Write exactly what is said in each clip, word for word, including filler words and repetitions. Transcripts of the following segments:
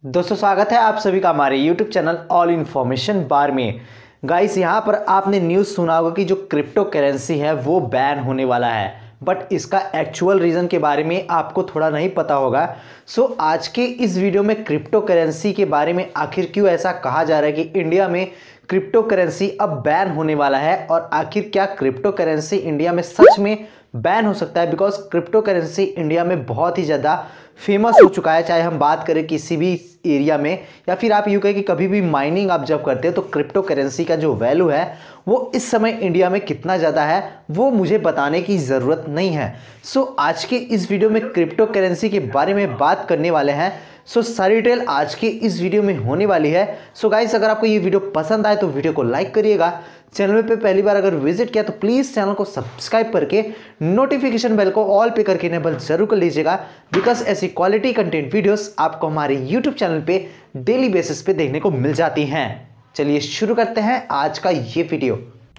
दोस्तों स्वागत है आप सभी का हमारे YouTube channel all information bar में। गाइस यहाँ पर आपने न्यूज़ सुना होगा कि जो क्रिप्टो करेंसी है वो बैन होने वाला है, बट इसका एक्चुअल रीज़न के बारे में आपको थोड़ा नहीं पता होगा। सो आज के इस वीडियो में क्रिप्टो करेंसी के बारे में आखिर क्यों ऐसा कहा जा रहा है कि इंडिया में क्रिप्टो करेंसी अब बैन होने वाला है, और आखिर क्या क्रिप्टो करेंसी इंडिया में सच में बैन हो सकता है। बिकॉज क्रिप्टो करेंसी इंडिया में बहुत ही ज़्यादा फेमस हो चुका है, चाहे हम बात करें किसी भी एरिया में, या फिर आप यूँ कहें कि कभी भी माइनिंग आप जब करते हैं तो क्रिप्टो करेंसी का जो वैल्यू है वो इस समय इंडिया में कितना ज़्यादा है वो मुझे बताने की ज़रूरत नहीं है। सो आज के इस वीडियो में क्रिप्टो करेंसी के बारे में बात करने वाले हैं। सो so, सारी डिटेल आज की इस वीडियो में होने वाली है। सो so, गाइस अगर आपको ये वीडियो पसंद आए तो वीडियो को लाइक करिएगा। चैनल पे पहली बार अगर विजिट किया तो प्लीज़ चैनल को सब्सक्राइब करके नोटिफिकेशन बेल को ऑल पे करके इनेबल जरूर कर लीजिएगा, बिकॉज ऐसी क्वालिटी कंटेंट वीडियोस आपको हमारे यूट्यूब चैनल पे डेली बेसिस पे देखने को मिल जाती हैं। चलिए शुरू करते हैं आज का ये वीडियो।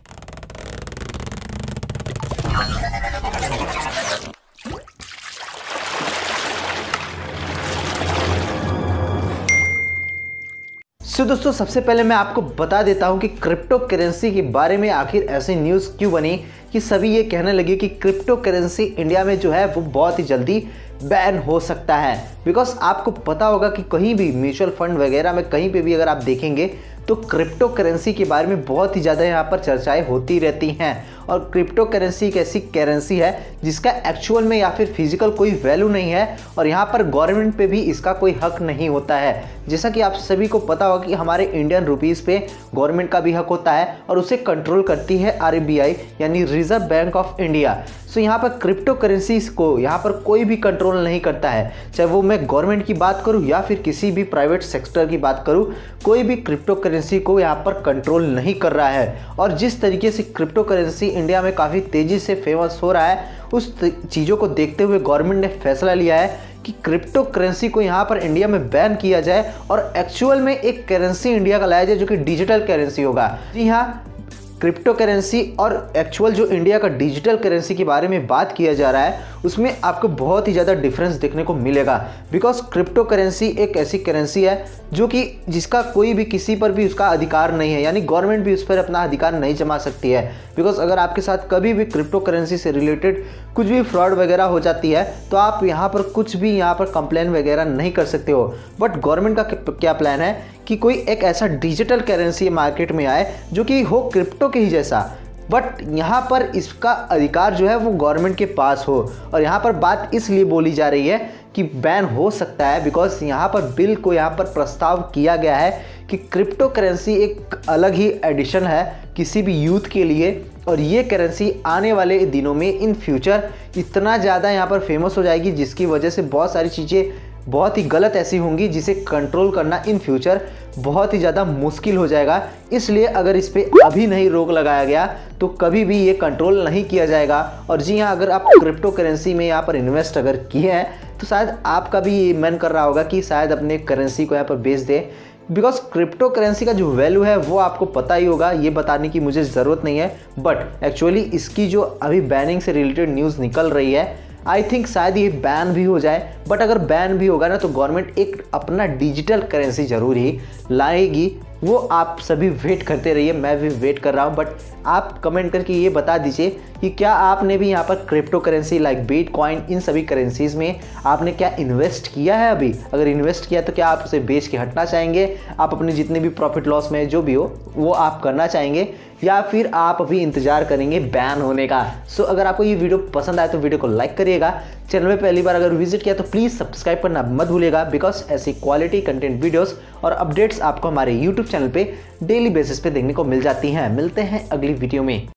सो so, दोस्तों सबसे पहले मैं आपको बता देता हूं कि क्रिप्टो करेंसी के बारे में आखिर ऐसी न्यूज़ क्यों बनी कि सभी ये कहने लगे कि क्रिप्टो करेंसी इंडिया में जो है वो बहुत ही जल्दी बैन हो सकता है। बिकॉज आपको पता होगा कि कहीं भी म्यूचुअल फंड वगैरह में कहीं पे भी अगर आप देखेंगे तो क्रिप्टो करेंसी के बारे में बहुत ही ज़्यादा यहाँ पर चर्चाएं होती रहती हैं। और क्रिप्टो करेंसी एक ऐसी करेंसी है जिसका एक्चुअल में या फिर फिजिकल कोई वैल्यू नहीं है, और यहाँ पर गवर्नमेंट पे भी इसका कोई हक नहीं होता है। जैसा कि आप सभी को पता होगा कि हमारे इंडियन रुपीज़ पे गवर्नमेंट का भी हक होता है और उसे कंट्रोल करती है आर बी आई यानी reserve bank of India. So यहाँ पर क्रिप्टो करेंसीज को यहाँ पर कोई भी कंट्रोल नहीं करता है, चाहे वो मैं गवर्नमेंट की बात करूँ या फिर किसी भी प्राइवेट सेक्टर की बात करूँ, कोई भी क्रिप्टो करेंसी को यहाँ पर कंट्रोल नहीं कर रहा है। और जिस तरीके से क्रिप्टो करेंसी इंडिया में काफ़ी तेज़ी से फेमस हो रहा है, उस चीज़ों को देखते हुए गवर्नमेंट ने फैसला लिया है कि क्रिप्टो करेंसी को यहाँ पर इंडिया में बैन किया जाए और एक्चुअल में एक करेंसी इंडिया का लाया जाए जो कि डिजिटल करेंसी होगा। जी हाँ, क्रिप्टो करेंसी और एक्चुअल जो इंडिया का डिजिटल करेंसी के बारे में बात किया जा रहा है उसमें आपको बहुत ही ज़्यादा डिफरेंस देखने को मिलेगा। बिकॉज क्रिप्टो करेंसी एक ऐसी करेंसी है जो कि जिसका कोई भी किसी पर भी उसका अधिकार नहीं है, यानी गवर्नमेंट भी उस पर अपना अधिकार नहीं जमा सकती है। बिकॉज अगर आपके साथ कभी भी क्रिप्टो करेंसी से रिलेटेड कुछ भी फ्रॉड वगैरह हो जाती है तो आप यहाँ पर कुछ भी यहाँ पर कंप्लेन वगैरह नहीं कर सकते हो। बट गवर्नमेंट का क्या प्लान है कि कोई एक ऐसा डिजिटल करेंसी मार्केट में आए जो कि हो क्रिप्टो के ही जैसा, बट यहाँ पर इसका अधिकार जो है वो गवर्नमेंट के पास हो। और यहाँ पर बात इसलिए बोली जा रही है कि बैन हो सकता है बिकॉज यहाँ पर बिल को यहाँ पर प्रस्ताव किया गया है कि क्रिप्टो करेंसी एक अलग ही एडिशन है किसी भी यूथ के लिए, और ये करेंसी आने वाले दिनों में इन फ्यूचर इतना ज़्यादा यहाँ पर फेमस हो जाएगी जिसकी वजह से बहुत सारी चीज़ें बहुत ही गलत ऐसी होंगी जिसे कंट्रोल करना इन फ्यूचर बहुत ही ज़्यादा मुश्किल हो जाएगा। इसलिए अगर इस पर अभी नहीं रोक लगाया गया तो कभी भी ये कंट्रोल नहीं किया जाएगा। और जी हाँ, अगर आप क्रिप्टो करेंसी में यहाँ पर इन्वेस्ट अगर किए हैं तो शायद आपका भी मन कर रहा होगा कि शायद अपने करेंसी को यहाँ पर बेच दे। बिकॉज क्रिप्टो करेंसी का जो वैल्यू है वो आपको पता ही होगा, ये बताने की मुझे ज़रूरत नहीं है। बट एक्चुअली इसकी जो अभी बैनिंग से रिलेटेड न्यूज़ निकल रही है, आई थिंक शायद ये बैन भी हो जाए। बट अगर बैन भी होगा ना तो गवर्नमेंट एक अपना डिजिटल करेंसी ज़रूर ही लाएगी। वो आप सभी वेट करते रहिए, मैं भी वेट कर रहा हूँ। बट आप कमेंट करके ये बता दीजिए कि क्या आपने भी यहाँ पर क्रिप्टो करेंसी लाइक बिटकॉइन इन सभी करेंसीज़ में आपने क्या इन्वेस्ट किया है अभी। अगर इन्वेस्ट किया तो क्या आप उसे बेच के हटना चाहेंगे, आप अपने जितने भी प्रॉफिट लॉस में जो भी हो वो आप करना चाहेंगे, या फिर आप अभी इंतजार करेंगे बैन होने का। सो so, अगर आपको ये वीडियो पसंद आए तो वीडियो को लाइक करिएगा। चैनल में पहली बार अगर विजिट किया तो प्लीज़ सब्सक्राइब करना मत भूलिएगा, बिकॉज ऐसी क्वालिटी कंटेंट वीडियोस और अपडेट्स आपको हमारे यूट्यूब चैनल पे डेली बेसिस पे देखने को मिल जाती हैं। मिलते हैं अगली वीडियो में।